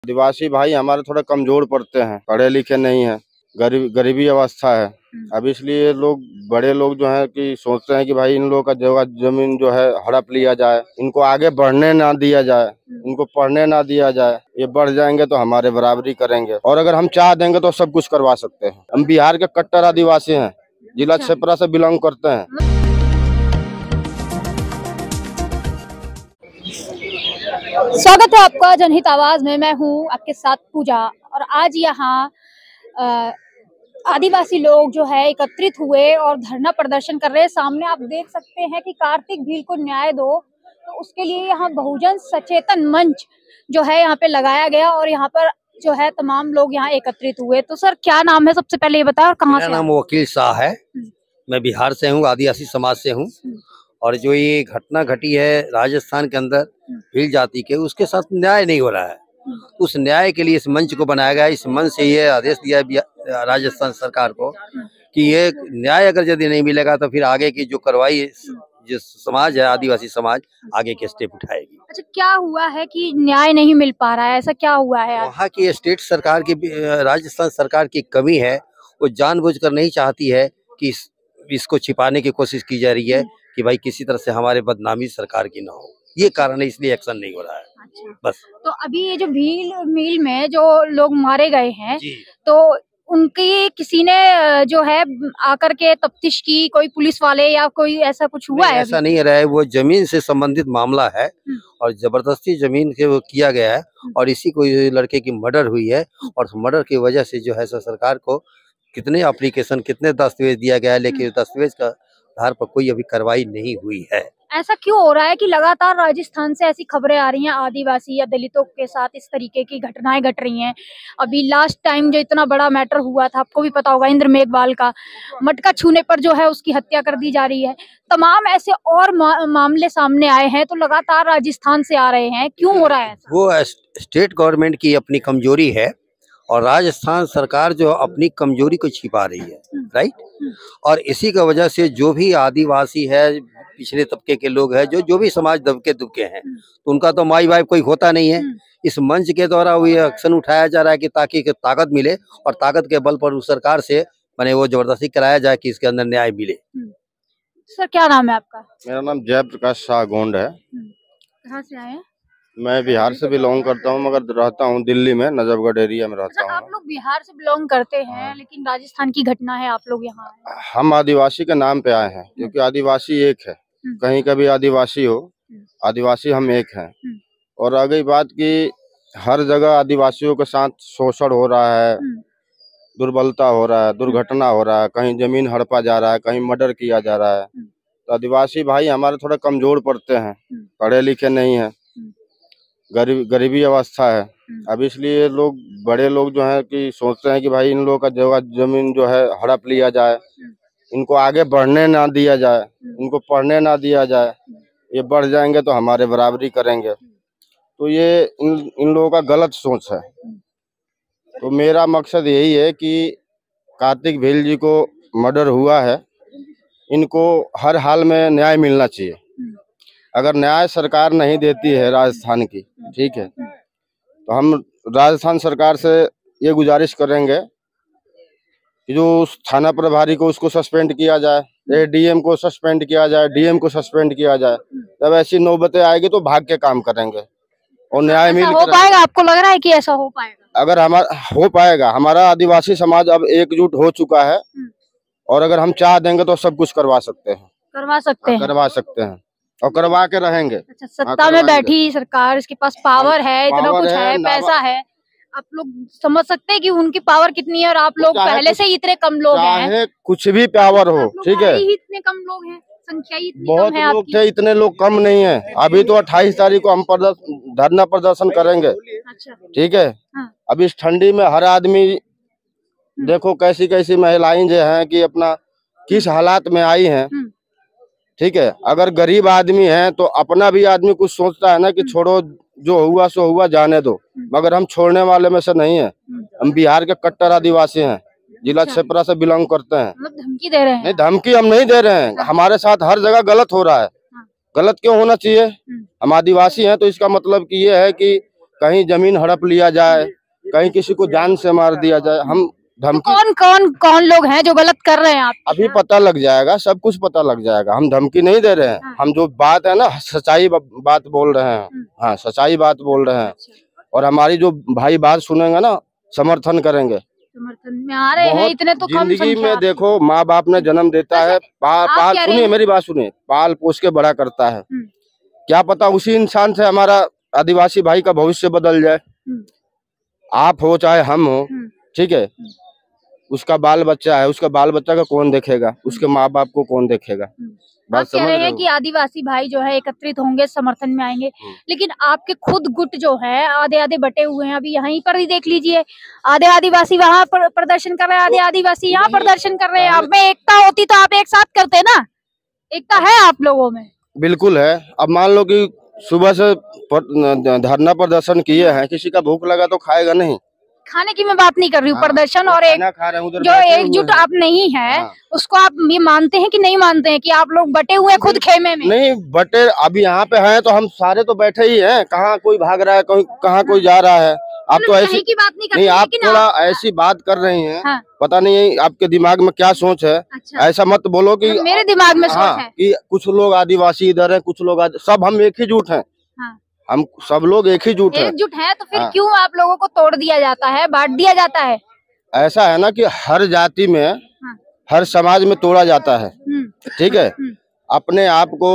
आदिवासी भाई हमारे थोड़ा कमजोर पड़ते हैं, पढ़े लिखे नहीं है, गरीबी अवस्था है। अब इसलिए लोग बड़े लोग जो है कि सोचते हैं कि भाई इन लोगों का जगह जमीन जो है हड़प लिया जाए, इनको आगे बढ़ने ना दिया जाए, इनको पढ़ने ना दिया जाए। ये बढ़ जाएंगे तो हमारे बराबरी करेंगे और अगर हम चाह देंगे तो सब कुछ करवा सकते हैं। हम बिहार के कट्टर आदिवासी हैं, जिला छपरा से बिलोंग करते हैं। स्वागत है आपका जनहित आवाज में। मैं हूं आपके साथ पूजा और आज यहाँ आदिवासी लोग जो है एकत्रित हुए और धरना प्रदर्शन कर रहे हैं। सामने आप देख सकते हैं कि कार्तिक भील को न्याय दो, तो उसके लिए यहाँ बहुजन सचेतन मंच जो है यहाँ पे लगाया गया और यहाँ पर जो है तमाम लोग यहाँ एकत्रित हुए। तो सर क्या नाम है, सबसे पहले ये बताओ और कहाँ से? मेरा नाम वकील शाह है, मैं बिहार से हूँ, आदिवासी समाज से हूँ। और जो ये घटना घटी है राजस्थान के अंदर भील जाति के, उसके साथ न्याय नहीं हो रहा है। उस न्याय के लिए इस मंच को बनाया गया। इस मंच से ये आदेश दिया है राजस्थान सरकार को कि ये न्याय अगर यदि नहीं मिलेगा तो फिर आगे की जो कार्रवाई जो समाज है, आदिवासी समाज आगे के स्टेप उठाएगी। अच्छा, क्या हुआ है कि न्याय नहीं मिल पा रहा है, ऐसा क्या हुआ है? वहाँ की स्टेट सरकार की, राजस्थान सरकार की कमी है। वो जानबूझकर नहीं चाहती है कि इसको छिपाने की कोशिश की जा रही है कि भाई किसी तरह से हमारे बदनामी सरकार की ना हो। ये कारण है, इसलिए एक्शन नहीं हो रहा है। अच्छा। बस। तो अभी ये जो भील मील में जो लोग मारे गए हैं, तो उनकी किसी ने जो है आकर के तफ्तीश की, कोई पुलिस वाले या कोई ऐसा कुछ हुआ है? ऐसा नहीं रहा है, वो जमीन से संबंधित मामला है और जबरदस्ती जमीन के वो किया गया है और इसी को लड़के की मर्डर हुई है। और मर्डर की वजह से जो है सरकार को कितने एप्लीकेशन, कितने दस्तावेज दिया गया है, लेकिन दस्तावेज का आधार पर कोई अभी कार्रवाई नहीं हुई है। ऐसा क्यों हो रहा है कि लगातार राजस्थान से ऐसी खबरें आ रही हैं, आदिवासी या दलितों के साथ इस तरीके की घटनाएं घट रही हैं? अभी लास्ट टाइम जो इतना बड़ा मैटर हुआ था, आपको भी पता होगा, इंद्र मेघवाल का मटका छूने पर जो है उसकी हत्या कर दी जा रही है। तमाम ऐसे और मामले सामने आए हैं, तो लगातार राजस्थान से आ रहे हैं, क्यों हो रहा है? वो स्टेट गवर्नमेंट की अपनी कमजोरी है और राजस्थान सरकार जो अपनी कमजोरी को छिपा रही है, राइट। और इसी का वजह से जो भी आदिवासी है, पिछड़े तबके के लोग हैं, जो भी समाज दबके हैं, तो उनका तो माई बाप कोई होता नहीं है। इस मंच के द्वारा वो एक्शन उठाया जा रहा है कि ताकि ताकत मिले और ताकत के बल पर उस सरकार से माने वो जबरदस्ती कराया जाए कि इसके अंदर न्याय मिले। सर क्या नाम है आपका? मेरा नाम जयप्रकाश शाह गोंड है। कहाँ से आए हैं? मैं बिहार से बिलोंग करता हूँ, मगर रहता हूँ दिल्ली में, नजफगढ़ एरिया में रहता हूँ। आप लोग बिहार से बिलोंग करते हैं, लेकिन राजस्थान की घटना है, आप लोग यहाँ आए? हम आदिवासी के नाम पे आए हैं, क्योंकि आदिवासी एक है, कहीं का भी आदिवासी हो, आदिवासी हम एक हैं। और आ गई बात कि हर जगह आदिवासियों के साथ शोषण हो रहा है, दुर्बलता हो रहा है, दुर्घटना हो रहा है, कहीं जमीन हड़पा जा रहा है, कहीं मर्डर किया जा रहा है। तो आदिवासी भाई हमारे थोड़ा कमजोर पड़ते हैं, पढ़े लिखे नहीं है, गरीबी अवस्था है। अब इसलिए लोग बड़े लोग जो है कि सोचते हैं कि भाई इन लोगों का जगह जमीन जो है हड़प लिया जाए, इनको आगे बढ़ने ना दिया जाए, इनको पढ़ने ना दिया जाए। ये बढ़ जाएंगे तो हमारे बराबरी करेंगे। तो ये इन लोगों का गलत सोच है। तो मेरा मकसद यही है कि कार्तिक भील जी को मर्डर हुआ है, इनको हर हाल में न्याय मिलना चाहिए। अगर न्याय सरकार नहीं देती है राजस्थान की, ठीक है, तो हम राजस्थान सरकार से ये गुजारिश करेंगे कि जो उस थाना प्रभारी को उसको सस्पेंड किया जाए, डीएम को सस्पेंड किया जाए, डीएम को सस्पेंड किया जाए। जब ऐसी नौबतें आएगी तो भाग के काम करेंगे और न्याय मिल हो पाएगा? आपको लग रहा है कि ऐसा हो पाएगा? अगर हमारा हो पाएगा, हमारा आदिवासी समाज अब एकजुट हो चुका है और अगर हम चाह देंगे तो सब कुछ करवा सकते हैं, करवा सकते हैं और करवा के रहेंगे। अच्छा, सत्ता में बैठी सरकार, इसके पास पावर है, इतना कुछ है, पैसा है, आप लोग समझ सकते हैं कि उनकी पावर कितनी है। और आप लोग पहले से ही इतने कम लोग हैं, कुछ भी पावर हो, ठीक है, इतने कम लोग हैं, संख्या इतनी बहुत कम है लोग थे, इतने लोग कम नहीं है। अभी तो 28 तारीख को हम धरना प्रदर्शन करेंगे। अच्छा, ठीक है। अब इस ठंडी में हर आदमी देखो कैसी कैसी महिलाएं जो हैं कि अपना किस हालात में आई हैं, ठीक है। अगर गरीब आदमी है तो अपना भी आदमी कुछ सोचता है ना कि छोड़ो, जो हुआ सो हुआ, जाने दो, मगर हम छोड़ने वाले में से नहीं है। हम बिहार के कट्टर आदिवासी हैं, जिला छपरा से बिलोंग करते हैं। मतलब धमकी दे रहे हैं? नहीं, धमकी हम नहीं दे रहे हैं। हमारे साथ हर जगह गलत हो रहा है। गलत क्यों होना चाहिए? हम आदिवासी हैं तो इसका मतलब कि ये है कि कहीं जमीन हड़प लिया जाए, कहीं किसी को जान से मार दिया जाए। हम धमकी, कौन लोग हैं जो गलत कर रहे हैं आप? अभी पता लग जाएगा, सब कुछ पता लग जाएगा। हम धमकी नहीं दे रहे हैं, हम जो बात है ना सच्चाई बात बोल रहे हैं। हाँ, सच्चाई बात बोल रहे हैं। और हमारी जो भाई बात सुनेंगे ना, समर्थन करेंगे। समर्थन में आ रहे हैं इतने तो कम जिंदगी में देखो, माँ बाप ने जन्म देता है, सुनिए मेरी बात सुनिए, पाल पोस के बड़ा करता है। क्या पता उसी इंसान से हमारा आदिवासी भाई का भविष्य बदल जाए। आप हो चाहे हम हो, ठीक है, उसका बाल बच्चा है, उसका बाल बच्चा का कौन देखेगा, उसके माँ बाप को कौन देखेगा। बात कह रहे हैं कि आदिवासी भाई जो है एकत्रित होंगे, समर्थन में आएंगे, लेकिन आपके खुद गुट जो है आधे आधे बटे हुए हैं। अभी यहीं पर ही देख लीजिए, आधे आदिवासी वहाँ पर प्रदर्शन कर रहे हैं, आधे आदिवासी यहाँ प्रदर्शन कर रहे हैं। आप में एकता होती तो आप एक साथ करते ना। एकता है आप लोगों में? बिल्कुल है। अब मान लो कि सुबह से धरना प्रदर्शन किए हैं, किसी का भूख लगा तो खाएगा नहीं। खाने की मैं बात नहीं कर रही हूँ, प्रदर्शन और एक जो एकजुट आप नहीं है, उसको आप ये मानते हैं कि नहीं मानते हैं कि आप लोग बटे हुए खुद खेमे में? नहीं बटे, अभी यहाँ पे हैं तो हम सारे तो बैठे ही हैं। कहाँ कोई भाग रहा है, कहाँ कोई जा रहा है। आप तो ऐसी की बात नहीं, आप थोड़ा ऐसी बात कर रही हैं। हाँ। पता नहीं आपके दिमाग में क्या सोच है। अच्छा। ऐसा मत बोलो कि मेरे दिमाग में सोच है कि कुछ लोग आदिवासी इधर है, कुछ लोग सब हम एक ही जुट हैं। हम सब लोग एक ही जुट है तो फिर क्यों आप लोगों को तोड़ दिया जाता है, बांट दिया जाता है? ऐसा है ना कि हर जाति में, हर समाज में तोड़ा जाता है, ठीक है। अपने आप को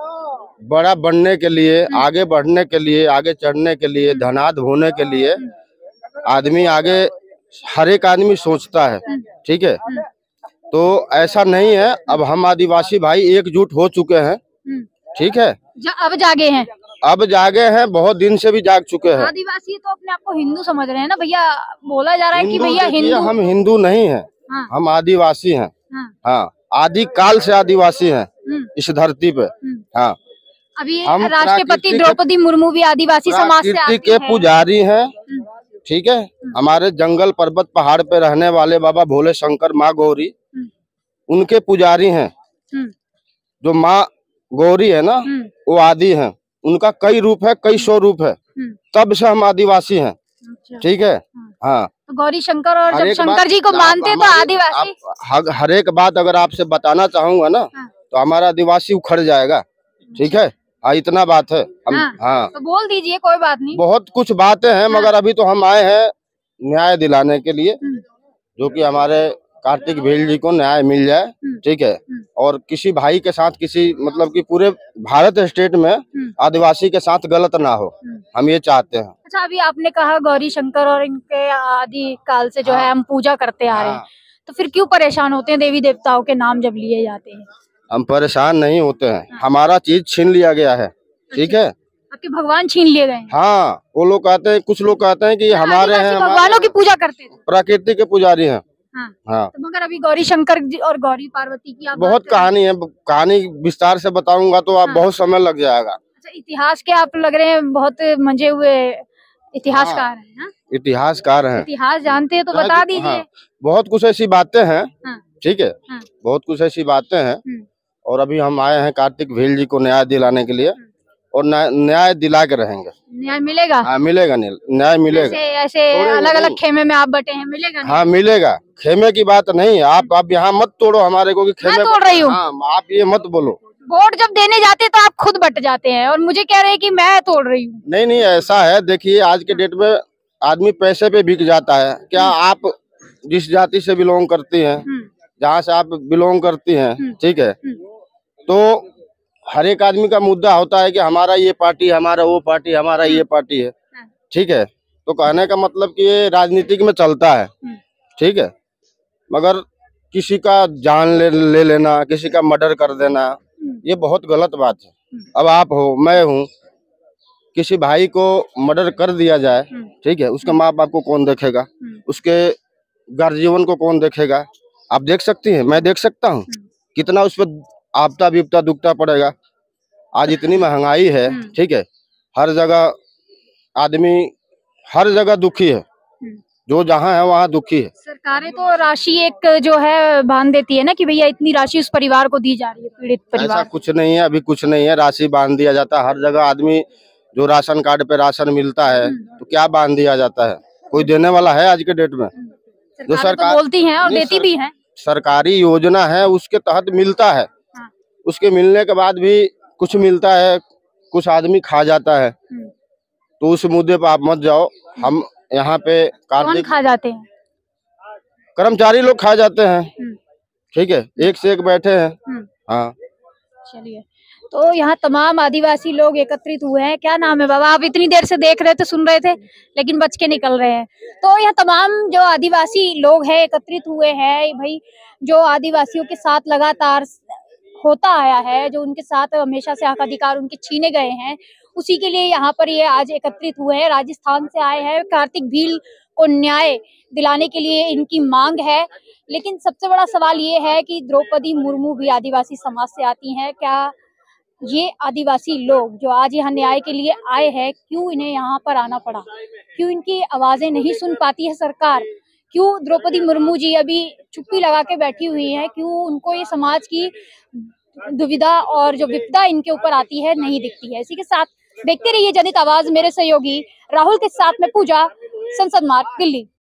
बड़ा बनने के लिए, आगे बढ़ने के लिए, आगे चढ़ने के लिए, धनाढ्य होने के लिए आदमी आगे, हर एक आदमी सोचता है, ठीक है। तो ऐसा नहीं है। अब हम आदिवासी भाई एकजुट हो चुके हैं, ठीक है। अब जागे हैं, अब जागे हैं, बहुत दिन से भी जाग चुके हैं। आदिवासी तो अपने आप को हिंदू समझ रहे हैं ना भैया, बोला जा रहा है कि भैया हिंदू। हम हिंदू नहीं हैं। हाँ। हम आदिवासी हैं। हाँ, आदि काल से आदिवासी हैं इस धरती पे। हाँ, अभी राष्ट्रपति द्रौपदी मुर्मू भी आदिवासी समाज से आती के पुजारी हैं, ठीक है। हमारे जंगल पर्वत पहाड़ पे रहने वाले बाबा भोले शंकर, माँ गौरी, उनके पुजारी हैं। जो माँ गौरी है ना, वो आदि है, उनका कई रूप है, कई सौ रूप है, तब से हम आदिवासी हैं, ठीक है। हाँ, तो गौरी शंकर, और जब शंकर जी को मानते तो आदिवासी। हर एक बात अगर आपसे बताना चाहूंगा ना, तो हमारा आदिवासी उखड़ जाएगा, ठीक है। हाँ, इतना बात है हम। हाँ, तो बोल दीजिए, कोई बात नहीं। बहुत कुछ बातें हैं, मगर अभी तो हम आए हैं न्याय दिलाने के लिए, जो कि हमारे कार्तिक भेल जी को न्याय मिल जाए, ठीक है। और किसी भाई के साथ, किसी मतलब कि पूरे भारत स्टेट में आदिवासी के साथ गलत ना हो, हम ये चाहते हैं। अच्छा, अभी आपने कहा गौरी शंकर और इनके आदि काल से जो है हम पूजा करते आ रहे हैं, तो फिर क्यों परेशान होते हैं देवी देवताओं के नाम जब लिए जाते हैं? हम परेशान नहीं होते हैं, हमारा चीज छीन लिया गया है, ठीक है। आपके भगवान छीन लिए गए? हाँ, वो लोग कहते हैं, कुछ लोग कहते हैं कि हमारे हैं, भगवानों की पूजा करते हैं, प्रकृति के पुजारी हैं। हाँ। तो मगर अभी गौरी शंकर जी और गौरी पार्वती की बहुत कहानी है, कहानी विस्तार से बताऊंगा तो आप बहुत समय लग जाएगा। अच्छा, इतिहास के आप लग रहे हैं बहुत मंजे हुए इतिहासकार हैं। इतिहासकार हैं, इतिहास जानते हैं तो बता दीजिए। बहुत कुछ ऐसी बातें हैं, ठीक है, बहुत कुछ ऐसी बातें हैं। और अभी हम आए हैं कार्तिक भेल जी को न्याय दिलाने के लिए, और न्याय दिला के रहेंगे। न्याय मिलेगा? हाँ, मिलेगा, न्याय मिलेगा। ऐसे अलग अलग खेमे में आप बटे हैं, मिलेगा? हाँ, मिलेगा। खेमे की बात नहीं है, आप यहाँ मत तोड़ो हमारे को कि खेमे तोड़ रही हूँ। हाँ, आप ये मत बोलो। वोट जब देने जाते तो आप खुद बट जाते हैं और मुझे कह रहे हैं कि मैं तोड़ रही हूँ। नहीं, ऐसा है, देखिए आज के डेट में आदमी पैसे पे बिक जाता है। क्या आप जिस जाति से बिलोंग करती हैं, जहाँ से आप बिलोंग करती हैं, ठीक है, तो हर एक आदमी का मुद्दा होता है कि हमारा ये पार्टी, हमारा वो पार्टी, हमारा ये पार्टी है, ठीक है। तो कहने का मतलब कि ये राजनीतिक में चलता है, ठीक है। मगर किसी का जान ले लेना, किसी का मर्डर कर देना, ये बहुत गलत बात है। अब आप हो, मैं हूँ, किसी भाई को मर्डर कर दिया जाए, ठीक है, उसके माँ बाप को कौन देखेगा, उसके गार्जियन को कौन देखेगा? आप देख सकती हैं, मैं देख सकता हूँ, कितना उस पर आपदा विपदा दुखता पड़ेगा। आज इतनी महंगाई है, ठीक है, हर जगह आदमी हर जगह दुखी है, जो जहाँ है वहाँ दुखी है। सरकारें तो राशि एक जो है बांध देती है ना कि भैया इतनी राशि उस परिवार को दी जा रही है, पीड़ित परिवार। ऐसा कुछ नहीं है, अभी कुछ नहीं है, राशि बांध दिया जाता है। हर जगह आदमी जो राशन कार्ड पे राशन मिलता है तो क्या बांध दिया जाता है? कोई देने वाला है आज के डेट में? जो सरकार तो बोलती हैं और देती भी हैं। सरकारी योजना है उसके तहत मिलता है, उसके मिलने के बाद भी कुछ मिलता है, कुछ आदमी खा जाता है। तो उस मुद्दे पर आप मत जाओ। हम यहाँ पे कौन खा जाते हैं? कर्मचारी लोग खा जाते हैं। ठीक है, एक से एक बैठे हैं। हाँ, चलिए, तो यहाँ तमाम आदिवासी लोग एकत्रित हुए हैं। क्या नाम है बाबा? आप इतनी देर से देख रहे थे, सुन रहे थे, लेकिन बच के निकल रहे हैं। तो यहाँ तमाम जो आदिवासी लोग हैं एकत्रित हुए हैं भाई, जो आदिवासियों के साथ लगातार होता आया है, जो उनके साथ हमेशा से हक अधिकार उनके छीने गए हैं, उसी के लिए यहाँ पर ये आज एकत्रित हुए हैं। राजस्थान से आए हैं। कार्तिक भील को न्याय दिलाने के लिए इनकी मांग है। लेकिन सबसे बड़ा सवाल ये है कि द्रौपदी मुर्मू भी आदिवासी समाज से आती हैं। क्या ये आदिवासी लोग जो आज यहाँ न्याय के लिए आए हैं, क्यों इन्हें यहाँ पर आना पड़ा? क्यों इनकी आवाजें नहीं सुन पाती है सरकार? क्यों द्रौपदी मुर्मू जी अभी चुप्पी लगा के बैठी हुई है? क्यों उनको ये समाज की दुविधा और जो विपदा इनके ऊपर आती है नहीं दिखती है? इसी के साथ देखते रहिए जनहित आवाज। मेरे सहयोगी राहुल के साथ में पूजा, संसद मार्ग, दिल्ली।